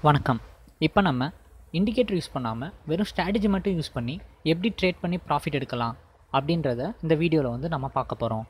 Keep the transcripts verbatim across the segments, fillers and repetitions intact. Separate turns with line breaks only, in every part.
வணக்கம். இப்போ நம்ம இண்டிகேட்டர் யூஸ் பண்ணாமல் வெறும் ஸ்ட்ராட்டஜி மட்டும் யூஸ் பண்ணி எப்படி ட்ரேட் பண்ணி ப்ராஃபிட் எடுக்கலாம் அப்படின்றத இந்த வீடியோவில் வந்து நம்ம பார்க்க போகிறோம்.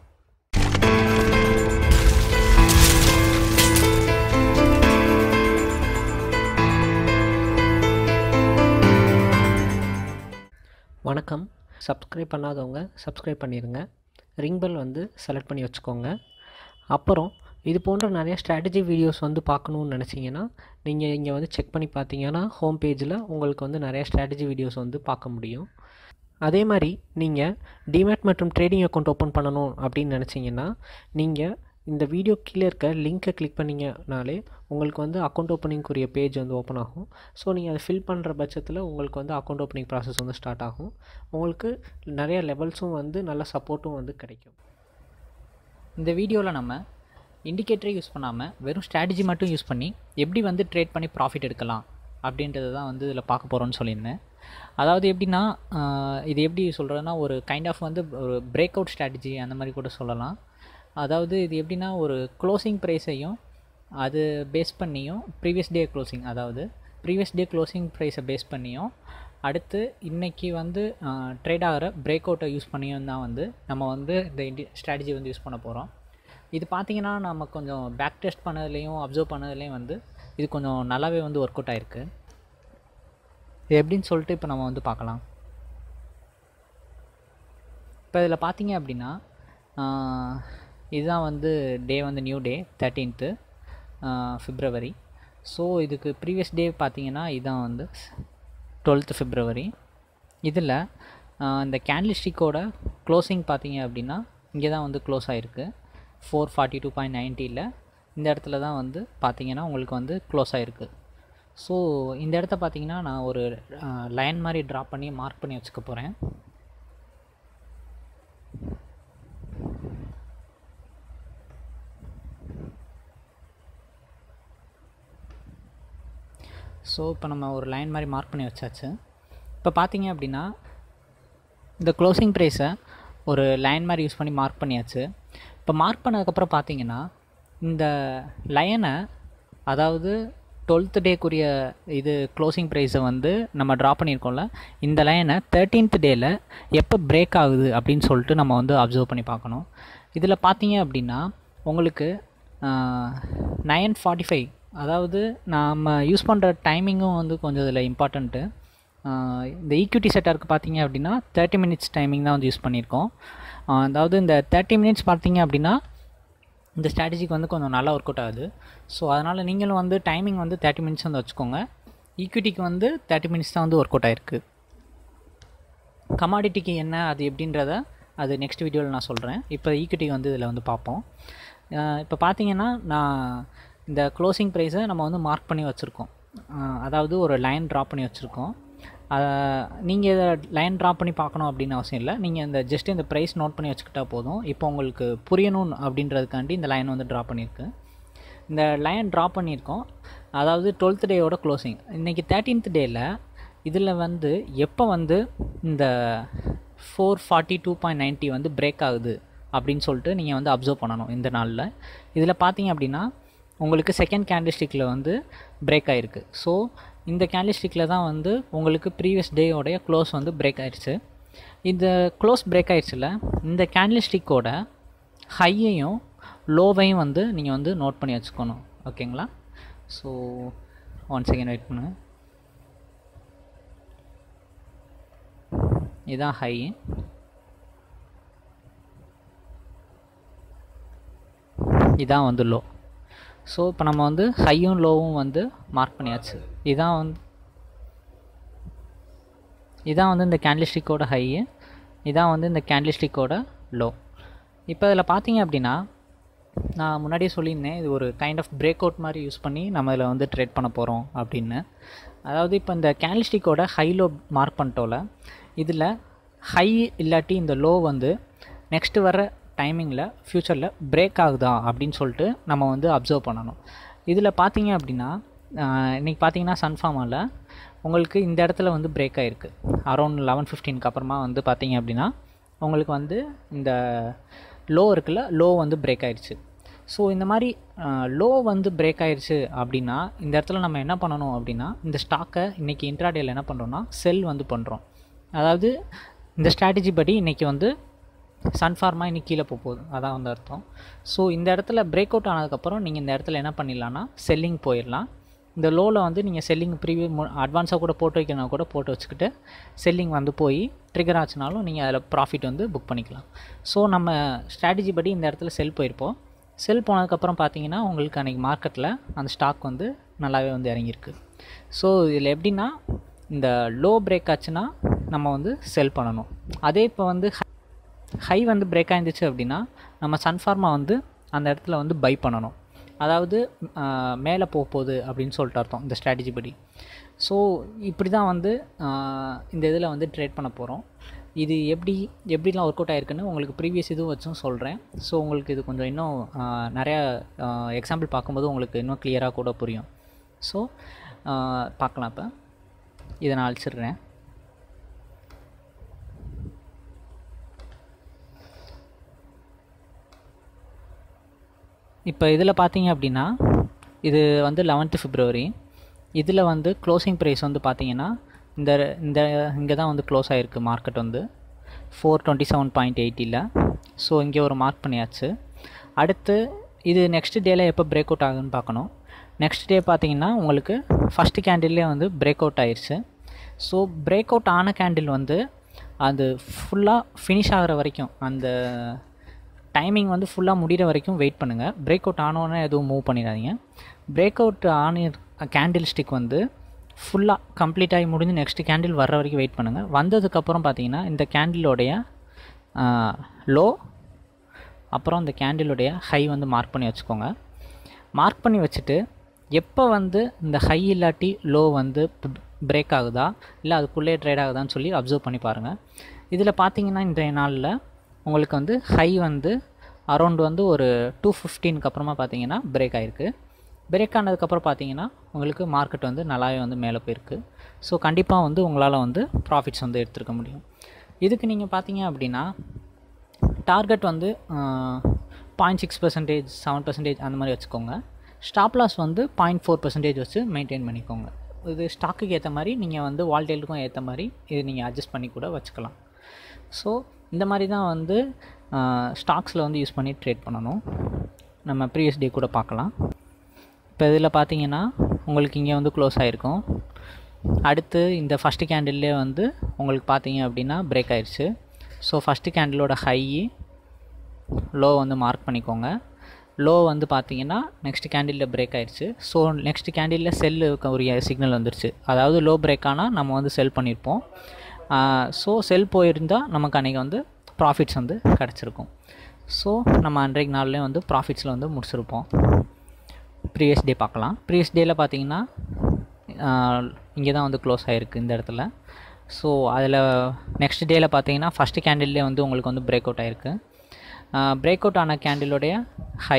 வணக்கம். சப்ஸ்கிரைப் பண்ணாதவங்க சப்ஸ்கிரைப் பண்ணிடுங்க. ரிங் பெல் வந்து செலக்ட் பண்ணி வச்சுக்கோங்க. அப்புறம் இது போன்ற நிறைய ஸ்ட்ராட்டஜி வீடியோஸ் வந்து பார்க்கணுன்னு நினச்சிங்கன்னா நீங்கள் இங்கே வந்து செக் பண்ணி பார்த்தீங்கன்னா ஹோம் பேஜில் உங்களுக்கு வந்து நிறைய ஸ்ட்ராட்டஜி வீடியோஸ் வந்து பார்க்க முடியும். அதே மாதிரி நீங்கள் டிமேட் மற்றும் ட்ரேடிங் அக்கௌண்ட் ஓப்பன் பண்ணணும் அப்படின்னு நினச்சிங்கன்னா நீங்கள் இந்த வீடியோ கீழே இருக்க லிங்க்கை கிளிக் பண்ணிங்கனாலே உங்களுக்கு வந்து அக்கௌண்ட் ஓப்பனிங்குரிய பேஜ் வந்து ஓப்பன் ஆகும். ஸோ நீங்கள் அதை ஃபில் பண்ணுற பட்சத்தில் உங்களுக்கு வந்து அக்கௌண்ட் ஓப்பனிங் ப்ராசஸ் வந்து ஸ்டார்ட் ஆகும். உங்களுக்கு நிறைய லெவல்ஸும் வந்து நல்ல சப்போர்ட்டும் வந்து கிடைக்கும்.
இந்த வீடியோவில் நம்ம இண்டிகேட்டரை யூஸ் பண்ணாமல் வெறும் ஸ்ட்ராட்டஜி மட்டும் யூஸ் பண்ணி எப்படி வந்து ட்ரேட் பண்ணி ப்ராஃபிட் எடுக்கலாம் அப்படின்றது தான் வந்து இதில் பார்க்க போகிறோன்னு சொல்லியிருந்தேன். அதாவது எப்படின்னா இது எப்படி சொல்கிறதுனா ஒரு கைண்ட் ஆஃப் வந்து ஒரு பிரேக் அவுட் ஸ்ட்ராட்டஜி அந்த மாதிரி கூட சொல்லலாம். அதாவது இது எப்படின்னா ஒரு க்ளோசிங் ப்ரைஸையும் அது பேஸ் பண்ணியும் ப்ரீவியஸ் டே க்ளோசிங் அதாவது ப்ரீவியஸ் டே க்ளோசிங் ப்ரைஸை பேஸ் பண்ணியும் அடுத்து இன்றைக்கி வந்து ட்ரேட் ஆகிற பிரேக் அவுட்டை யூஸ் பண்ணியும் தான் வந்து நம்ம வந்து இந்த இண்டி ஸ்ட்ராட்டஜி வந்து யூஸ் பண்ண போகிறோம். இது பார்த்திங்கன்னா நம்ம கொஞ்சம் பேக் டெஸ்ட் பண்ணதுலேயும் அப்சர்வ் பண்ணதுலேயும் வந்து இது கொஞ்சம் நல்லாவே வந்து ஒர்க் அவுட் ஆகிருக்கு. இது எப்படின்னு சொல்லிட்டு இப்போ நம்ம வந்து பார்க்கலாம். இப்போ இதில் பார்த்தீங்க அப்படின்னா இதுதான் வந்து டே வந்து new day thirteenth February. So இதுக்கு ப்ரீவியஸ் டே பார்த்திங்கன்னா இதுதான் வந்து டுவெல்த்து ஃபிப்ரவரி. இதில் இந்த கேண்டில்ஸ்டிக்கோட க்ளோசிங் பார்த்தீங்க அப்படின்னா இங்கே தான் வந்து க்ளோஸ் ஆகிருக்கு ஃபோர் ஃபார்ட்டி டூ பாயிண்ட் நைன்ட்டியில் இந்த இடத்துல தான் வந்து பார்த்திங்கன்னா உங்களுக்கு வந்து க்ளோஸ் ஆகிருக்கு. ஸோ இந்த இடத்த பார்த்திங்கன்னா நான் ஒரு லைன் மாதிரி ட்ரா பண்ணி மார்க் பண்ணி வச்சுக்க போகிறேன். ஸோ இப்போ நம்ம ஒரு லைன் மாதிரி மார்க் பண்ணி வச்சாச்சு. இப்போ பார்த்தீங்க அப்படின்னா இந்த க்ளோசிங் ப்ரைஸை ஒரு லைன் மாதிரி யூஸ் பண்ணி மார்க் பண்ணியாச்சு. இப்போ மார்க் பண்ணதுக்கப்புறம் பார்த்தீங்கன்னா இந்த லைனை அதாவது டுவெல்த் டேக்குரிய இது க்ளோசிங் ப்ரைஸை வந்து நம்ம ட்ரா பண்ணியிருக்கோம்ல இந்த லைனை தேர்ட்டீன்த் டேயில் எப்போ பிரேக் ஆகுது அப்படின்னு சொல்லிட்டு நம்ம வந்து அப்சர்வ் பண்ணி பார்க்கணும். இதில் பார்த்தீங்க அப்படின்னா உங்களுக்கு நைன் ஃபார்ட்டி ஃபைவ் அதாவது நம்ம யூஸ் பண்ணுற டைமிங்கும் வந்து கொஞ்சம் இதில் இம்பார்ட்டண்ட்டு. இந்த ஈக்விட்டி செட்டாருக்கு பார்த்தீங்க அப்படின்னா தேர்ட்டி மினிட்ஸ் டைமிங் தான் வந்து யூஸ் பண்ணியிருக்கோம். அதாவது இந்த தேர்ட்டி மினிட்ஸ் பார்த்தீங்க அப்படின்னா இந்த ஸ்ட்ராட்டஜிக்கு வந்து கொஞ்சம் நல்லா ஒர்க் அவுட் ஆகுது. ஸோ அதனால் நீங்களும் வந்து டைமிங் வந்து தேர்ட்டி மினிட்ஸ் வந்து வச்சுக்கோங்க. ஈக்விட்டிக்கு வந்து தேர்ட்டி மினிட்ஸ் தான் வந்து ஒர்க் அவுட் ஆகிருக்கு. கமாடிட்டிக்கு என்ன அது எப்படின்றத அது நெக்ஸ்ட் வீடியோவில் நான் சொல்கிறேன். இப்போ ஈக்விட்டிக்கு வந்து இதில் வந்து பார்ப்போம். இப்போ பார்த்தீங்கன்னா நான் இந்த க்ளோசிங் ப்ரைஸை நம்ம வந்து மார்க் பண்ணி வச்சுருக்கோம். அதாவது ஒரு லைன் ட்ரா பண்ணி வச்சுருக்கோம். நீங்கள் இதை லைன் ட்ரா பண்ணி பார்க்கணும் அப்படின்னு அவசியம் இல்லை. நீங்கள் இந்த ஜஸ்ட் இந்த ப்ரைஸ் நோட் பண்ணி வச்சுக்கிட்டால் போதும். இப்போ உங்களுக்கு புரியணும் அப்படின்றதுக்காண்டி இந்த லைன் வந்து ட்ரா பண்ணியிருக்கு. இந்த லைன் ட்ரா பண்ணியிருக்கோம். அதாவது டுவெல்த் டேயோட க்ளோசிங் இன்றைக்கி தேர்ட்டீன்த் டேயில் இதில் வந்து எப்போ வந்து இந்த four forty two point ninety வந்து பிரேக் ஆகுது அப்படின்னு சொல்லிட்டு நீங்கள் வந்து அப்சர்வ் பண்ணணும். இந்த நாளில் இதில் பார்த்தீங்க அப்படின்னா உங்களுக்கு செகண்ட் கேண்டில்ஸ்டிக்கில் வந்து பிரேக் ஆகிருக்கு. ஸோ இந்த கேண்டில்ஸ்டிக்கில் தான் வந்து உங்களுக்கு ப்ரீவியஸ் டேயோடைய க்ளோஸ் வந்து பிரேக் ஆகிடுச்சு. இந்த க்ளோஸ் பிரேக் ஆகிடுச்சில்ல இந்த கேண்டில்ஸ்டிக்கோட ஹையையும் லோவையும் வந்து நீங்கள் வந்து நோட் பண்ணி வச்சுக்கணும். ஓகேங்களா? ஸோ ஒன் செகண்ட் வெயிட் பண்ணுங்க. இதுதான் ஹை, இதான் வந்து லோ. ஸோ இப்போ நம்ம வந்து ஹையும் லோவும் வந்து மார்க் பண்ணியாச்சு. இதான் வந்து இதான் வந்து இந்த கேண்டில்ஸ்டிக்கோட ஹை, இதான் வந்து இந்த கேண்டில்ஸ்டிக்கோட லோ. இப்போ இதில் பார்த்தீங்க அப்படின்னா நான் முன்னாடியே சொல்லியிருந்தேன் இது ஒரு கைண்ட் ஆஃப் பிரேக் அவுட் மாதிரி யூஸ் பண்ணி நம்ம இதில் வந்து ட்ரேட் பண்ண போகிறோம் அப்படின்னு. அதாவது இப்போ இந்த கேண்டில்ஸ்டிக்கோட ஹை லோ மார்க் பண்ணிட்டோல இதில் ஹை இல்லாட்டி இந்த லோ வந்து நெக்ஸ்ட்டு வர டைமிங்கில் ஃப்யூச்சரில் பிரேக் ஆகுதா அப்படின்னு சொல்லிட்டு நம்ம வந்து அப்சர்வ் பண்ணணும். இதில் பார்த்தீங்க அப்படின்னா இன்றைக்கி பார்த்தீங்கன்னா சன்ஃபார்மாவில் உங்களுக்கு இந்த இடத்துல வந்து பிரேக் ஆகிருக்கு. அரௌண்ட் லெவன் ஃபிஃப்டீனுக்கு அப்புறமா வந்து பார்த்தீங்க அப்படின்னா உங்களுக்கு வந்து இந்த லோ இருக்குல்ல லோ வந்து பிரேக் ஆகிடுச்சு. ஸோ இந்த மாதிரி லோ வந்து பிரேக் ஆயிடுச்சு அப்படின்னா இந்த இடத்துல நம்ம என்ன பண்ணணும் அப்படின்னா இந்த ஸ்டாக்கை இன்றைக்கி இன்ட்ராடேயில் என்ன பண்ணுறோன்னா செல் வந்து பண்ணுறோம். அதாவது இந்த ஸ்ட்ராட்டஜி படி இன்றைக்கி வந்து சன்ஃபார்மா இன்றைக்கி கீழே போக போகுது, அதான் வந்து அர்த்தம். ஸோ இந்த இடத்துல பிரேக் அவுட் ஆனதுக்கப்புறம் நீங்கள் இந்த இடத்துல என்ன பண்ணிடலான்னா செல்லிங் போயிடலாம். இந்த லோவில் வந்து நீங்கள் செல்லிங் ப்ரீவியூ அட்வான்ஸாக கூட போட்டு வைக்கணும் கூட போட்டு வச்சுக்கிட்டு செல்லிங் வந்து போய் ட்ரிகர் ஆச்சுனாலும் நீங்கள் அதில் ப்ராஃபிட் வந்து புக் பண்ணிக்கலாம். ஸோ நம்ம ஸ்ட்ராட்டஜி படி இந்த இடத்துல செல் போயிருப்போம். செல் போனதுக்கப்புறம் பார்த்தீங்கன்னா உங்களுக்கு அன்றைக்கி மார்க்கெட்டில் அந்த ஸ்டாக் வந்து நல்லாவே வந்து இறங்கியிருக்கு. ஸோ இதில் எப்படின்னா இந்த லோ பிரேக் ஆச்சுன்னா நம்ம வந்து செல் பண்ணணும். அதே இப்போ வந்து ஹை வந்து பிரேக் ஆயிருந்துச்சு அப்படின்னா நம்ம சன்ஃபார்மா வந்து அந்த இடத்துல வந்து பை பண்ணணும். அதாவது மேலே போக போகுது அப்படின்னு சொல்லிட்டு அர்த்தம் இந்த ஸ்ட்ராட்டஜி படி. ஸோ இப்படி தான் வந்து இந்த இதில் வந்து ட்ரேட் பண்ண போகிறோம். இது எப்படி எப்படிலாம் ஒர்க் அவுட் ஆகிருக்குன்னு உங்களுக்கு ப்ரீவியஸ் இதுவும் வச்சும் சொல்கிறேன். ஸோ உங்களுக்கு இது கொஞ்சம் இன்னும் நிறையா எக்ஸாம்பிள் பார்க்கும்போது உங்களுக்கு இன்னும் கிளியராக கூட புரியும். ஸோ பார்க்கலாம். இப்போ இதை நான் அழிச்சிடுறேன். இப்போ இதில் பார்த்தீங்க அப்படின்னா இது வந்து லெவன்த்து பிப்ரவரி. இதில் வந்து க்ளோசிங் ப்ரைஸ் வந்து பார்த்தீங்கன்னா இந்த இந்த இங்கே தான் வந்து க்ளோஸ் ஆகிருக்கு மார்க்கெட் வந்து ஃபோர் டுவெண்ட்டி செவன் பாயிண்ட் எயிட்டியில். ஸோ இங்கே ஒரு மார்க் பண்ணியாச்சு. அடுத்து இது நெக்ஸ்ட் டேயில் எப்போ பிரேக் அவுட் ஆகுதுன்னு பார்க்கணும். நெக்ஸ்ட் டே பார்த்தீங்கன்னா உங்களுக்கு ஃபஸ்ட்டு கேண்டில்லே வந்து பிரேக் அவுட் ஆயிடுச்சு. ஸோ பிரேக் அவுட் ஆன கேண்டில் வந்து அது ஃபுல்லாக ஃபினிஷ் ஆகிற வரைக்கும் அந்த டைமிங் வந்து ஃபுல்லாக முடிகிற வரைக்கும் வெயிட் பண்ணுங்கள். பிரேக் அவுட் ஆனோன்னே எதுவும் மூவ் பண்ணிடாதீங்க. பிரேக் அவுட் ஆன கேண்டில் ஸ்டிக் வந்து ஃபுல்லாக கம்ப்ளீட் ஆகி முடிஞ்சு நெக்ஸ்ட் கேண்டில் வர்ற வரைக்கும் வெயிட் பண்ணுங்கள். வந்ததுக்கப்புறம் பார்த்தீங்கன்னா இந்த கேண்டிலோடைய லோ அப்புறம் இந்த கேண்டிலுடைய ஹை வந்து மார்க் பண்ணி வச்சுக்கோங்க. மார்க் பண்ணி வச்சுட்டு எப்போ வந்து இந்த ஹை இல்லாட்டி லோ வந்து பிரேக் ஆகுதா இல்லை அதுக்குள்ளே ட்ரேட் ஆகுதான்னு சொல்லி அப்சர்வ் பண்ணி பாருங்கள். இதில் பார்த்தீங்கன்னா இன்றைய நாளில் உங்களுக்கு வந்து ஹை வந்து அரௌண்ட் வந்து ஒரு டூ ஃபிஃப்டீனுக்கு அப்புறமா பார்த்தீங்கன்னா பிரேக் ஆகிருக்கு. பிரேக் ஆனதுக்கப்புறம் பார்த்தீங்கன்னா உங்களுக்கு மார்க்கெட் வந்து நல்லாவே வந்து மேலே போயிருக்கு. ஸோ கண்டிப்பாக வந்து உங்களால் வந்து ப்ராஃபிட்ஸ் வந்து எடுத்துருக்க முடியும். இதுக்கு நீங்கள் பார்த்தீங்க அப்படின்னா டார்கெட் வந்து point six percentage seven percentage அந்த மாதிரி வச்சுக்கோங்க. ஸ்டாப் லாஸ் வந்து பாயிண்ட் ஃபோர் பர்சன்டேஜ் வச்சு மெயின்டைன் பண்ணிக்கோங்க. இது ஸ்டாக்குக்கு ஏற்ற மாதிரி நீங்கள் வந்து வால்டேலுக்கும் ஏற்ற மாதிரி இது நீங்கள் அட்ஜஸ்ட் பண்ணி கூட வச்சுக்கலாம். ஸோ இந்த மாதிரி தான் வந்து ஸ்டாக்ஸில் வந்து யூஸ் பண்ணி ட்ரேட் பண்ணணும். நம்ம ப்ரீவியஸ் டே கூட பார்க்கலாம். இப்போ இதில் பார்த்தீங்கன்னா உங்களுக்கு இங்கே வந்து க்ளோஸ் ஆகிருக்கும். அடுத்து இந்த ஃபஸ்ட்டு கேண்டில்லே வந்து உங்களுக்கு பார்த்தீங்க அப்படின்னா பிரேக் ஆயிடுச்சு. ஸோ ஃபஸ்ட்டு கேண்டிலோட ஹை லோ வந்து மார்க் பண்ணிக்கோங்க. லோ வந்து பார்த்தீங்கன்னா நெக்ஸ்ட் கேண்டிலில் பிரேக் ஆயிடுச்சு. ஸோ நெக்ஸ்ட் கேண்டிலில் செல்லு ஒரு சிக்னல் வந்துருச்சு. அதாவது லோ பிரேக் ஆனால் நம்ம வந்து செல் பண்ணியிருப்போம். ஸோ செல் போயிருந்தால் நமக்கு அன்றைக்கி வந்து ப்ராஃபிட்ஸ் வந்து கிடச்சிருக்கும். ஸோ நம்ம அன்றைக்கு நாள்லேயே வந்து ப்ராஃபிட்ஸில் வந்து முடிச்சிருப்போம். ப்ரீவியஸ் டே பார்க்கலாம். ப்ரீவியஸ் டேயில் பார்த்தீங்கன்னா இங்கே தான் வந்து க்ளோஸ் ஆகிருக்கு இந்த இடத்துல. ஸோ அதில் நெக்ஸ்ட் டேயில் பார்த்தீங்கன்னா ஃபஸ்ட்டு கேண்டில்லே வந்து உங்களுக்கு வந்து பிரேக் அவுட் ஆகிருக்கு. பிரேக் அவுட் ஆன கேண்டிலோடைய ஹை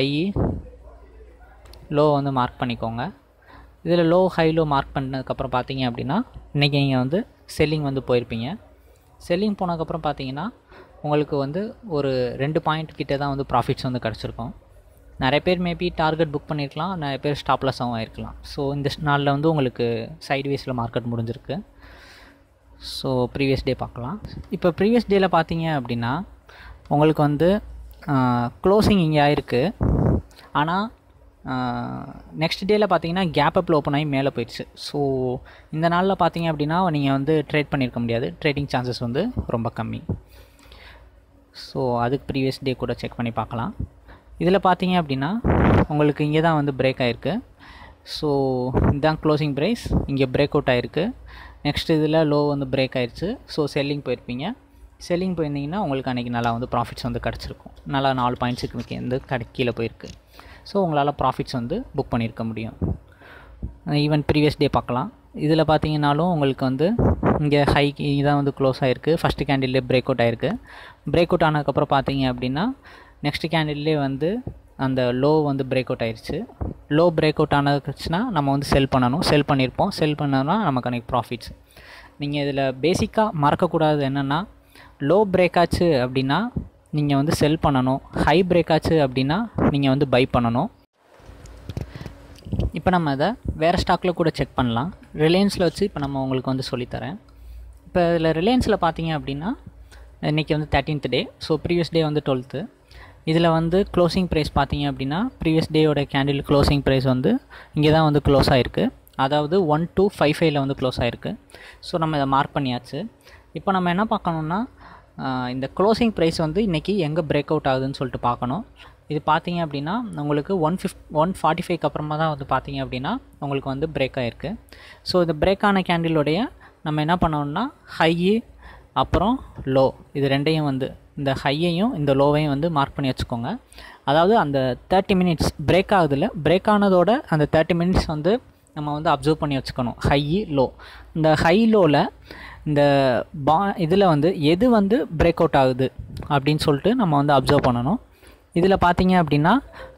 லோ வந்து மார்க் பண்ணிக்கோங்க. இதில் லோ ஹை லோ மார்க் பண்ணதுக்கப்புறம் பார்த்தீங்க அப்படின்னா இன்றைக்கி நீங்கள் வந்து செல்லிங் வந்து போயிருப்பீங்க. செல்லிங் போனதுக்கப்புறம் பார்த்தீங்கன்னா உங்களுக்கு வந்து ஒரு ரெண்டு பாயிண்ட் கிட்டே தான் வந்து ப்ராஃபிட்ஸ் வந்து கிடச்சிருக்கும். நிறைய பேர் மேபி டார்கெட் புக் பண்ணியிருக்கலாம், நிறைய பேர் ஸ்டாப் லாஸாகவும் ஆகிருக்கலாம். ஸோ இந்த நாளில் வந்து உங்களுக்கு சைட்வேஸில் மார்க்கெட் முடிஞ்சிருக்கு. ஸோ ப்ரீவியஸ் டே பார்க்கலாம். இப்போ ப்ரீவியஸ் டேயில் பார்த்தீங்க அப்படின்னா உங்களுக்கு வந்து க்ளோசிங் இங்கே ஆகிருக்கு. ஆனால் நெக்ஸ்ட் டேயில் பார்த்தீங்கன்னா கேப் அப்பில் ஓப்பன் ஆகி மேலே போயிடுச்சு. ஸோ இந்த நாளில் பார்த்தீங்க அப்படின்னா நீங்கள் வந்து ட்ரேட் பண்ணியிருக்க முடியாது. ட்ரேடிங் சான்சஸ் வந்து ரொம்ப கம்மி. ஸோ அதுக்கு ப்ரீவியஸ் டே கூட செக் பண்ணி பார்க்கலாம். இதில் பார்த்தீங்க அப்படின்னா உங்களுக்கு இங்கே தான் வந்து பிரேக் ஆகிருக்கு. ஸோ இதுதான் க்ளோசிங் ப்ரைஸ். இங்கே பிரேக் அவுட் ஆகிருக்கு. நெக்ஸ்ட் இதில் லோ வந்து பிரேக் ஆகிடுச்சு. ஸோ செல்லிங் போயிருப்பீங்க. செல்லிங் போயிருந்தீங்கன்னா உங்களுக்கு அன்றைக்கி நல்லா வந்து ப்ராஃபிட்ஸ் வந்து கிடச்சிருக்கும். நல்லா நாலு பாயிண்ட்ஸுக்கு வந்து கடை கீழே போயிருக்கு. ஸோ உங்களால் ப்ராஃபிட்ஸ் வந்து புக் பண்ணியிருக்க முடியும். ஈவன் ப்ரீவியஸ் டே பார்க்கலாம். இதில் பார்த்தீங்கன்னாலும் உங்களுக்கு வந்து இங்கே ஹை இதான் வந்து க்ளோஸ் ஆகிருக்கு. ஃபஸ்ட்டு கேண்டில்லே பிரேக் அவுட் ஆகிருக்கு. பிரேக் அவுட் ஆனதுக்கப்புறம் பார்த்தீங்க அப்படின்னா நெக்ஸ்ட் கேண்டில்லே வந்து அந்த லோ வந்து பிரேக் அவுட் ஆயிடுச்சு. லோ பிரேக் அவுட் ஆனதுச்சுன்னா நம்ம வந்து செல் பண்ணணும். செல் பண்ணியிருப்போம். செல் பண்ணோன்னா நமக்கு அன்றைக்கி ப்ராஃபிட்ஸ். நீங்கள் இதில் பேசிக்காக மறக்கக்கூடாது என்னென்னா லோ பிரேக் ஆச்சு அப்படின்னா நீங்கள் வந்து செல் பண்ணணும். ஹை பிரேக் ஆச்சு அப்படின்னா நீங்கள் வந்து பை பண்ணணும். இப்போ நம்ம அதை வேறு ஸ்டாக்கில் கூட செக் பண்ணலாம். ரிலையன்ஸில் வச்சு இப்போ நம்ம உங்களுக்கு வந்து சொல்லித்தரேன். இப்போ இதில் ரிலையன்ஸில் பார்த்தீங்க அப்படின்னா இன்றைக்கி வந்து thirteenth day, so previous day வந்து டுவெல்த்து. இதில் வந்து க்ளோசிங் ப்ரைஸ் பார்த்தீங்க அப்படின்னா ப்ரீவியஸ் டேயோட கேண்டில் க்ளோசிங் ப்ரைஸ் வந்து இங்கே தான் வந்து க்ளோஸ் ஆகிருக்கு. அதாவது ஒன் டூ ஃபைவ் ஃபைவ்ல வந்து க்ளோஸ் ஆகிருக்கு. ஸோ நம்ம இதை மார்க் பண்ணியாச்சு. இப்போ நம்ம என்ன பார்க்கணுன்னா இந்த க்ளோசிங் ப்ரைஸ் வந்து இன்றைக்கி எங்கே பிரேக் அவுட் ஆகுதுன்னு சொல்லிட்டு பார்க்கணும். இது பார்த்தீங்க அப்படின்னா உங்களுக்கு ஒன் ஃபிஃப்ட் ஒன் ஃபார்ட்டி ஃபைவ்க்கு அப்புறமா தான் வந்து பார்த்தீங்க அப்படின்னா உங்களுக்கு வந்து பிரேக் ஆகிருக்கு. ஸோ இந்த பிரேக் ஆன கேண்டிலோடைய நம்ம என்ன பண்ணோம்னா ஹை அப்புறம் லோ இது ரெண்டையும் வந்து இந்த ஹையையும் இந்த லோவையும் வந்து மார்க் பண்ணி வச்சுக்கோங்க. அதாவது அந்த தேர்ட்டி மினிட்ஸ் பிரேக் ஆகுதில்ல, பிரேக் ஆனதோட அந்த தேர்ட்டி மினிட்ஸ் வந்து நம்ம வந்து அப்சர்வ் பண்ணி வச்சுக்கணும். ஹை லோ, இந்த ஹை லோவில் இந்த பா இதில் வந்து எது வந்து பிரேக் அவுட் ஆகுது அப்படின்னு சொல்லிட்டு நம்ம வந்து அப்சர்வ் பண்ணணும். இதில் பார்த்தீங்க அப்படின்னா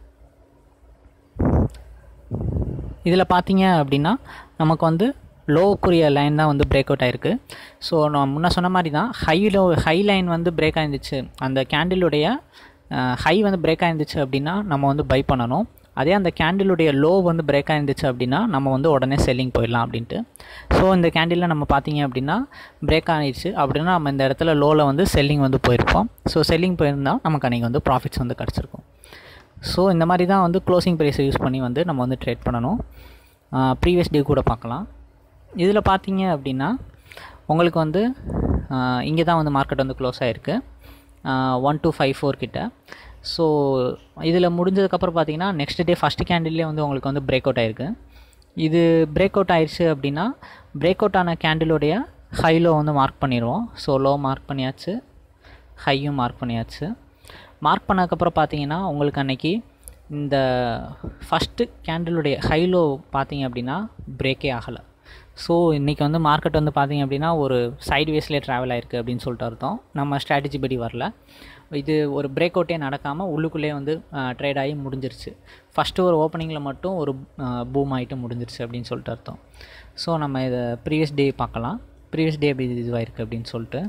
இதில் பார்த்தீங்க அப்படின்னா நமக்கு வந்து லோவுக்குரிய லைன் தான் வந்து பிரேக் அவுட் ஆகிருக்கு. ஸோ நான் முன்ன சொன்ன மாதிரி தான் ஹை லோ ஹை லைன் வந்து பிரேக் ஆயிருந்துச்சு, அந்த கேண்டிலுடைய ஹை வந்து பிரேக் ஆயிருந்துச்சு அப்படின்னா நம்ம வந்து பை பண்ணணும். அதே அந்த கேண்டிலுடைய லோ வந்து பிரேக் ஆயிருந்துச்சு அப்படின்னா நம்ம வந்து உடனே செல்லிங் போயிடலாம் அப்படின்ட்டு. ஸோ இந்த கேண்டிலில் நம்ம பார்த்தீங்க அப்படின்னா பிரேக் ஆகிடுச்சு அப்படின்னா நம்ம இந்த இடத்துல லோவில் வந்து செல்லிங் வந்து போயிருப்போம். ஸோ செல்லிங் போயிருந்தால் நமக்கு அன்றைக்கி வந்து ப்ராஃபிட்ஸ் வந்து கிடச்சிருக்கும். ஸோ இந்த மாதிரி தான் வந்து க்ளோசிங் ப்ரைஸை யூஸ் பண்ணி வந்து நம்ம வந்து ட்ரேட் பண்ணணும். ப்ரீவியஸ் டே கூட பார்க்கலாம். இதில் பார்த்தீங்க அப்படின்னா உங்களுக்கு வந்து இங்கே தான் வந்து மார்க்கெட் வந்து க்ளோஸ் ஆகிருக்கு ஒன் டூ ஃபைவ் ஃபோர் கிட்ட. ஸோ இதில் முடிஞ்சதுக்கப்புறம் பார்த்தீங்கன்னா நெக்ஸ்ட் டே ஃபஸ்ட்டு கேண்டில்லே வந்து உங்களுக்கு வந்து பிரேக் அவுட் ஆகிருக்கு. இது பிரேக் அவுட் ஆயிடுச்சு அப்படின்னா பிரேக் அவுட் ஆன கேண்டிலோடைய ஹை லோ வந்து மார்க் பண்ணிடுவோம். ஸோ லோ மார்க் பண்ணியாச்சு, ஹையும் மார்க் பண்ணியாச்சு. மார்க் பண்ணதுக்கப்புறம் பார்த்தீங்கன்னா உங்களுக்கு அன்றைக்கி இந்த ஃபஸ்ட்டு கேண்டிலுடைய ஹை லோ பார்த்தீங்க அப்படின்னா பிரேக்கே ஆகலை. ஸோ இன்றைக்கி வந்து மார்க்கெட் வந்து பார்த்திங்க அப்படின்னா ஒரு சைட் வேஸ்லேயே ட்ராவல் ஆகிருக்கு அப்படின்னு சொல்லிட்டு அர்த்தம். நம்ம ஸ்ட்ராட்டஜி படி வரல, இது ஒரு பிரேக் அவுட்டே நடக்காமல் உள்ளுக்குள்ளே வந்து ட்ரேட் ஆகி முடிஞ்சிருச்சு. ஃபஸ்ட்டு ஒரு ஓப்பனிங்கில் மட்டும் ஒரு பூம் ஆகிட்டு முடிஞ்சிருச்சு அப்படின்னு சொல்லிட்டு அர்த்தம். ஸோ நம்ம இதை ப்ரீவியஸ் டே பார்க்கலாம். ப்ரீவியஸ் டே எப்படி இதுவாக இருக்குது அப்படின்னு சொல்லிட்டு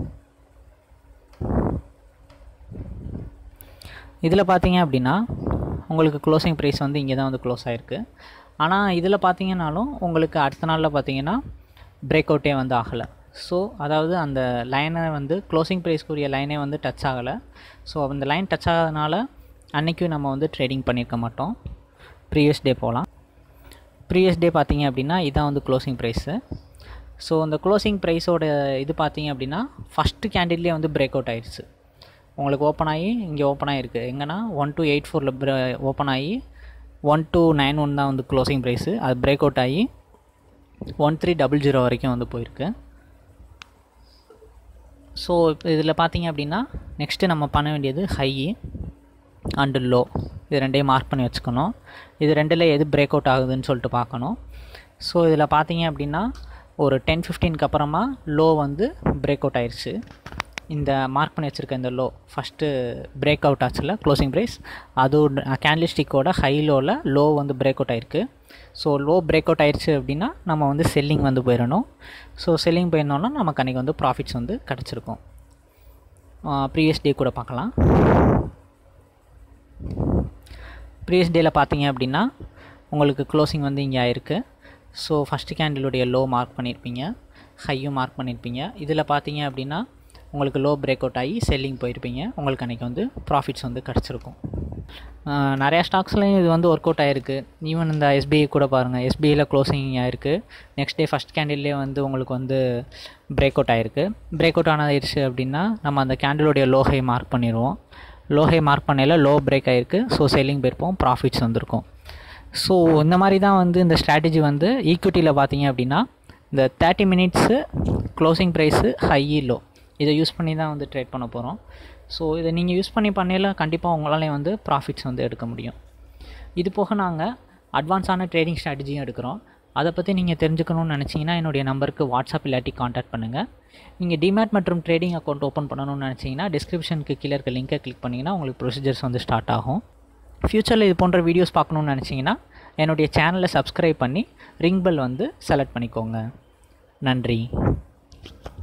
இதில் பார்த்தீங்க அப்படின்னா உங்களுக்கு க்ளோசிங் ப்ரைஸ் வந்து இங்கே தான் வந்து க்ளோஸ் ஆகிருக்கு. ஆனால் இதில் பார்த்தீங்கன்னாலும் உங்களுக்கு அடுத்த நாளில் பார்த்தீங்கன்னா பிரேக் அவுட்டே வந்து ஆகலை. ஸோ அதாவது அந்த லைனை வந்து க்ளோசிங் ப்ரைஸ்க்குரிய லைனே வந்து டச் ஆகலை. ஸோ அந்த லைன் டச் ஆகாதனால அன்றைக்கும் நம்ம வந்து ட்ரேடிங் பண்ணியிருக்க மாட்டோம். ப்ரீவியஸ் டே போகலாம். ப்ரீவியஸ் டே பார்த்தீங்க அப்படின்னா இதான் வந்து க்ளோசிங் ப்ரைஸு. ஸோ அந்த க்ளோசிங் ப்ரைஸோட இது பார்த்தீங்க அப்படின்னா ஃபஸ்ட்டு கேண்டில்லே வந்து பிரேக் அவுட் ஆகிடுச்சு. உங்களுக்கு ஓப்பன் ஆகி இங்கே ஓப்பன் ஆகிருக்கு எங்கன்னா ஒன் டூ எயிட் ஃபோரில் ஓப்பன் ஆகி ஒன் டூ நைன் ஒன் தான் வந்து க்ளோசிங் ப்ரைஸு. அது பிரேக் அவுட் ஆகி ஒன் த்ரீ டபுள் ஜீரோ வரைக்கும் வந்து போயிருக்கு. ஸோ இப்போ இதில் பார்த்தீங்க அப்படின்னா நெக்ஸ்ட்டு நம்ம பண்ண வேண்டியது ஹை அண்டு லோ இது ரெண்டையும் மார்க் பண்ணி வச்சுக்கணும். இது ரெண்டில் எது பிரேக் அவுட் ஆகுதுன்னு சொல்லிட்டு பார்க்கணும். ஸோ இதில் பார்த்தீங்க அப்படின்னா ஒரு டென் ஃபிஃப்டீனுக்கு அப்புறமா லோ வந்து பிரேக் அவுட் ஆயிடுச்சு. இந்த மார்க் பண்ணி வச்சுருக்க இந்த லோ ஃபஸ்ட்டு பிரேக் அவுட் ஆச்சுல க்ளோசிங் ப்ரைஸ், அதோட கேண்டில் ஸ்டிக்கோட ஹை லோவில் லோ வந்து பிரேக் அவுட் ஆகிருக்கு. ஸோ லோ பிரேக் அவுட் ஆயிடுச்சு அப்படின்னா நம்ம வந்து செல்லிங் வந்து போயிடணும். ஸோ செல்லிங் போயிருந்தோம்னா நமக்கு அன்றைக்கி வந்து ப்ராஃபிட்ஸ் வந்து கிடச்சிருக்கும். ப்ரீவியஸ் டே கூட பார்க்கலாம். ப்ரீவியஸ் டேயில் பார்த்தீங்க அப்படின்னா உங்களுக்கு க்ளோசிங் வந்து இங்கே ஆயிருக்கு. ஸோ ஃபஸ்ட்டு கேண்டிலுடைய லோ மார்க் பண்ணியிருப்பீங்க, ஹையும் மார்க் பண்ணியிருப்பீங்க. இதில் பார்த்தீங்க அப்படின்னா உங்களுக்கு லோ பிரேக் அவுட் ஆகி செல்லிங் போயிருப்பீங்க. உங்களுக்கு அன்றைக்கி வந்து ப்ராஃபிட்ஸ் வந்து கிடச்சிருக்கும். நிறையா ஸ்டாக்ஸ்லையும் இது வந்து ஒர்க் அவுட் ஆகிருக்கு. ஈவன் இந்த எஸ்பிஐ கூட பாருங்கள், எஸ்பிஐயில் க்ளோசிங் ஆகிருக்கு. நெக்ஸ்ட் டே ஃபஸ்ட் கேண்டில்லே வந்து உங்களுக்கு வந்து பிரேக் அவுட் ஆகிருக்கு. பிரேக் அவுட் ஆனதாயிருச்சு அப்படின்னா நம்ம அந்த கேண்டிலுடைய லோஹை மார்க் பண்ணிடுவோம். லோஹை மார்க் பண்ணையில் லோ பிரேக் ஆகிருக்கு. ஸோ செல்லிங் போயிருப்போம், ப்ராஃபிட்ஸ் வந்துருக்கும். ஸோ இந்த மாதிரி தான் வந்து இந்த ஸ்ட்ராட்டஜி வந்து ஈக்விட்டியில் பார்த்தீங்க அப்படின்னா இந்த thirty minutes closing price high low இதை யூஸ் பண்ணி தான் வந்து ட்ரேட் பண்ண போகிறோம். ஸோ இதை நீங்கள் யூஸ் பண்ணி பண்ணையில் கண்டிப்பாக உங்களாலே வந்து ப்ராஃபிட்ஸ் வந்து எடுக்க முடியும். இது போக நாங்கள் அட்வான்ஸான ட்ரேடிங் ஸ்ட்ராட்டஜியும் எடுக்கிறோம். அதை பற்றி நீங்கள் தெரிஞ்சுக்கணும்னு நினச்சிங்கன்னா என்னுடைய நம்பருக்கு வாட்ஸ்அப் இல்லாட்டி காண்டாக்ட் பண்ணுங்கள். நீங்கள் டிமேட் மற்றும் ட்ரேடிங் அக்கௌண்ட் ஓப்பன் பண்ணணும்னு நினச்சிங்கன்னா டிஸ்கிரிப்ஷனுக்கு கீழே இருக்க லிங்கை கிளிக் பண்ணிங்கன்னா உங்களுக்கு ப்ரொசீஜர்ஸ் வந்து ஸ்டார்ட் ஆகும். ஃப்யூச்சரில் இது போன்ற வீடியோஸ் பார்க்கணுன்னு நினச்சிங்கன்னா என்னுடைய சேனலை சப்ஸ்கிரைப் பண்ணி ரிங் பெல் வந்து செலக்ட் பண்ணிக்கோங்க. நன்றி.